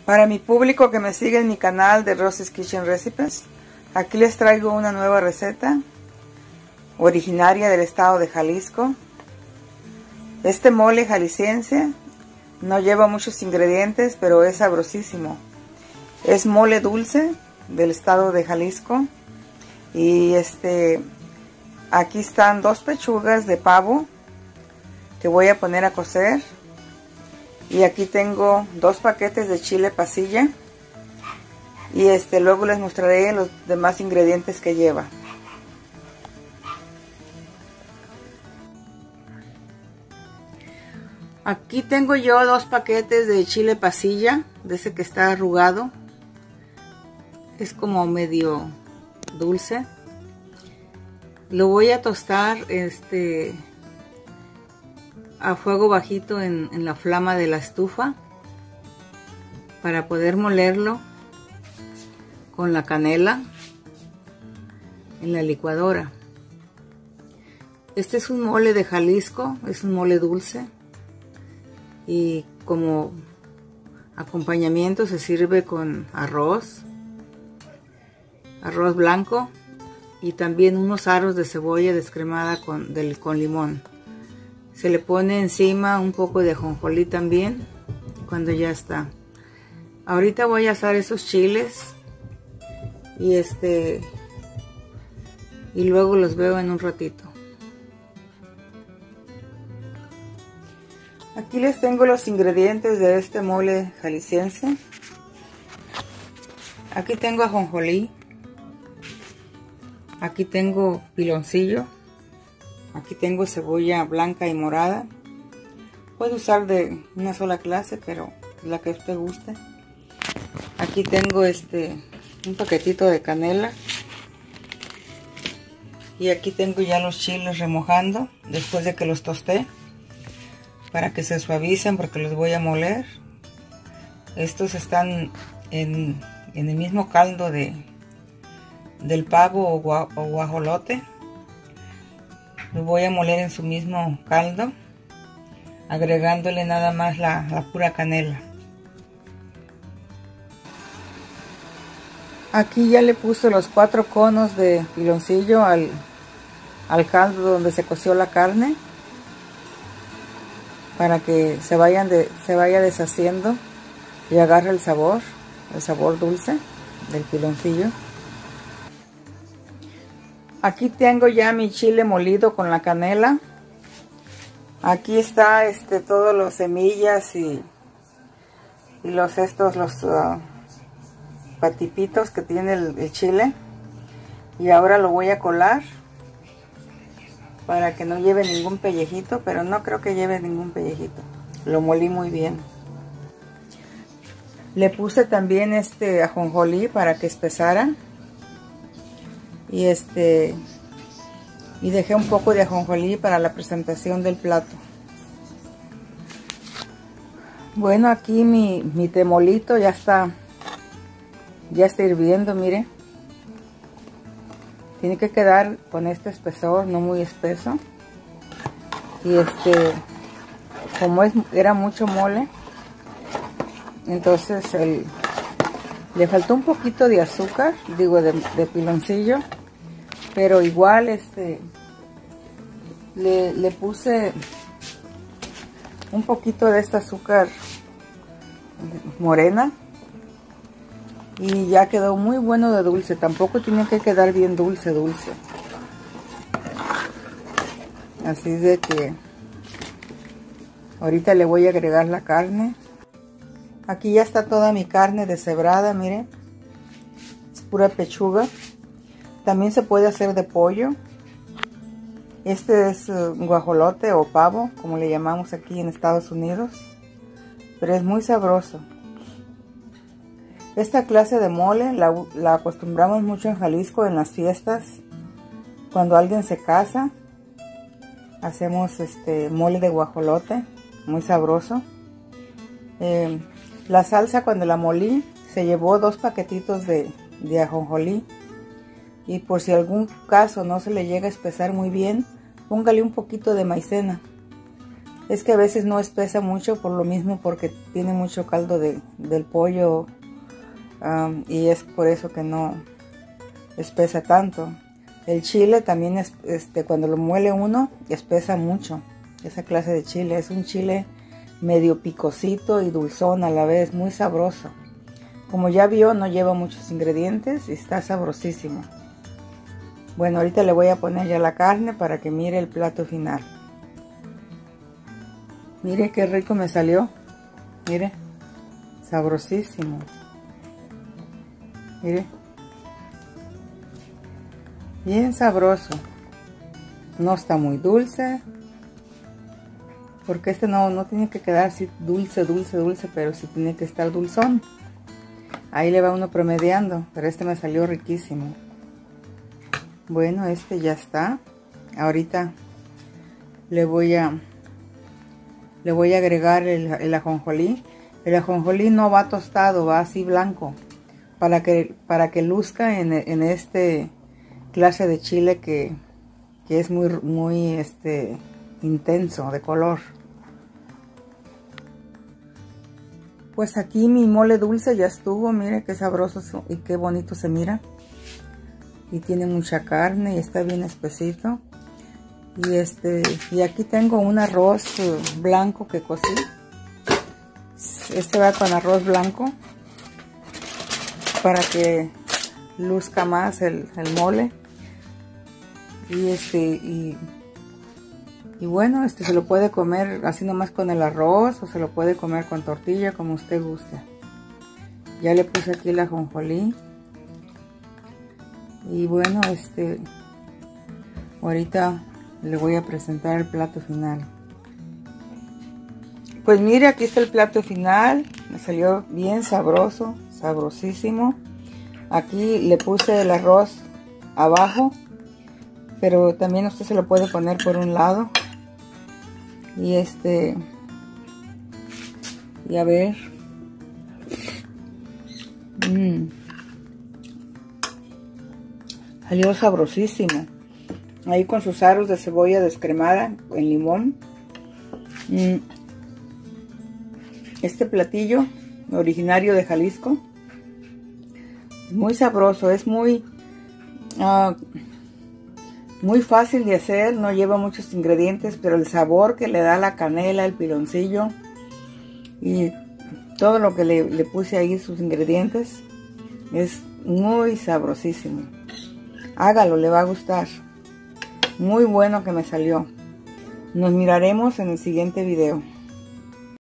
Para mi público que me sigue en mi canal de Rosy's Kitchen Recipes, aquí les traigo una nueva receta originaria del estado de Jalisco. Este mole jalisciense no lleva muchos ingredientes, pero es sabrosísimo. Es mole dulce del estado de Jalisco. Y aquí están 2 pechugas de pavo que voy a poner a cocer. Y aquí tengo 2 paquetes de chile pasilla. Y luego les mostraré los demás ingredientes que lleva. Aquí tengo yo 2 paquetes de chile pasilla, de ese que está arrugado. Es como medio dulce. Lo voy a tostar a fuego bajito en la flama de la estufa para poder molerlo con la canela en la licuadora. Este es un mole de Jalisco, es un mole dulce y como acompañamiento se sirve con arroz blanco y también unos aros de cebolla descremada con limón. Se le pone encima un poco de ajonjolí también cuando ya está. Ahorita voy a asar esos chiles y luego los veo en un ratito. Aquí les tengo los ingredientes de este mole jalisciense. Aquí tengo ajonjolí. Aquí tengo piloncillo. Aquí tengo cebolla blanca y morada. Puedo usar de una sola clase, pero la que usted guste. Aquí tengo un paquetito de canela. Y aquí tengo ya los chiles remojando después de que los tosté, para que se suavicen porque los voy a moler. Estos están en el mismo caldo del pavo o guajolote. Lo voy a moler en su mismo caldo, agregándole nada más la pura canela. Aquí ya le puse los 4 conos de piloncillo al caldo donde se coció la carne, para que se vaya deshaciendo y agarre el sabor dulce del piloncillo. Aquí tengo ya mi chile molido con la canela. Aquí está todos los semillas y los patipitos que tiene el chile. Y ahora lo voy a colar para que no lleve ningún pellejito, pero no creo que lleve ningún pellejito. Lo molí muy bien. Le puse también ajonjolí para que espesara. Y dejé un poco de ajonjolí para la presentación del plato. Bueno, aquí mi temolito ya está hirviendo, mire. Tiene que quedar con este espesor, no muy espeso. Y como era mucho mole, entonces le faltó un poquito de azúcar, digo de piloncillo, pero igual le puse un poquito de esta azúcar morena y ya quedó muy bueno de dulce. Tampoco tiene que quedar bien dulce. Así de que ahorita le voy a agregar la carne. Aquí ya está toda mi carne deshebrada, miren. Es pura pechuga. También se puede hacer de pollo. Este es guajolote o pavo, como le llamamos aquí en Estados Unidos. Pero es muy sabroso. Esta clase de mole la acostumbramos mucho en Jalisco en las fiestas. Cuando alguien se casa, hacemos mole de guajolote, muy sabroso. La salsa, cuando la molí, se llevó 2 paquetitos de ajonjolí. Y por si algún caso no se le llega a espesar muy bien, póngale un poquito de maicena. Es que a veces no espesa mucho por lo mismo, porque tiene mucho caldo del pollo, y es por eso que no espesa tanto. El chile también es, cuando lo muele uno, espesa mucho. Esa clase de chile es un chile medio picosito y dulzón a la vez, muy sabroso. Como ya vio, no lleva muchos ingredientes y está sabrosísimo. Bueno, ahorita le voy a poner ya la carne para que mire el plato final. Mire qué rico me salió. Mire, sabrosísimo. Mire, bien sabroso. No está muy dulce, porque no tiene que quedar así dulce, pero sí tiene que estar dulzón. Ahí le va uno promediando, pero me salió riquísimo. Bueno, ya está. Ahorita le voy a agregar el ajonjolí. El ajonjolí no va tostado, va así blanco, para que luzca en clase de chile que es muy intenso de color. Pues aquí mi mole dulce ya estuvo. Mire qué sabroso y qué bonito se mira. Y tiene mucha carne y está bien espesito. Y aquí tengo un arroz blanco que cocí. Va con arroz blanco para que luzca más el mole. Y bueno, se lo puede comer así nomás con el arroz, o se lo puede comer con tortilla, como usted guste. Ya le puse aquí el ajonjolí. Y bueno, ahorita le voy a presentar el plato final. Pues mire, aquí está el plato final. Me salió bien sabroso, sabrosísimo. Aquí le puse el arroz abajo, pero también usted se lo puede poner por un lado. Y y a ver. Salió sabrosísimo. Ahí con sus aros de cebolla descremada en limón. Este platillo originario de Jalisco, muy sabroso, es muy fácil de hacer, no lleva muchos ingredientes, pero el sabor que le da la canela, el piloncillo y todo lo que le puse ahí, sus ingredientes, es muy sabrosísimo. Hágalo, le va a gustar. Muy bueno que me salió. Nos miraremos en el siguiente video.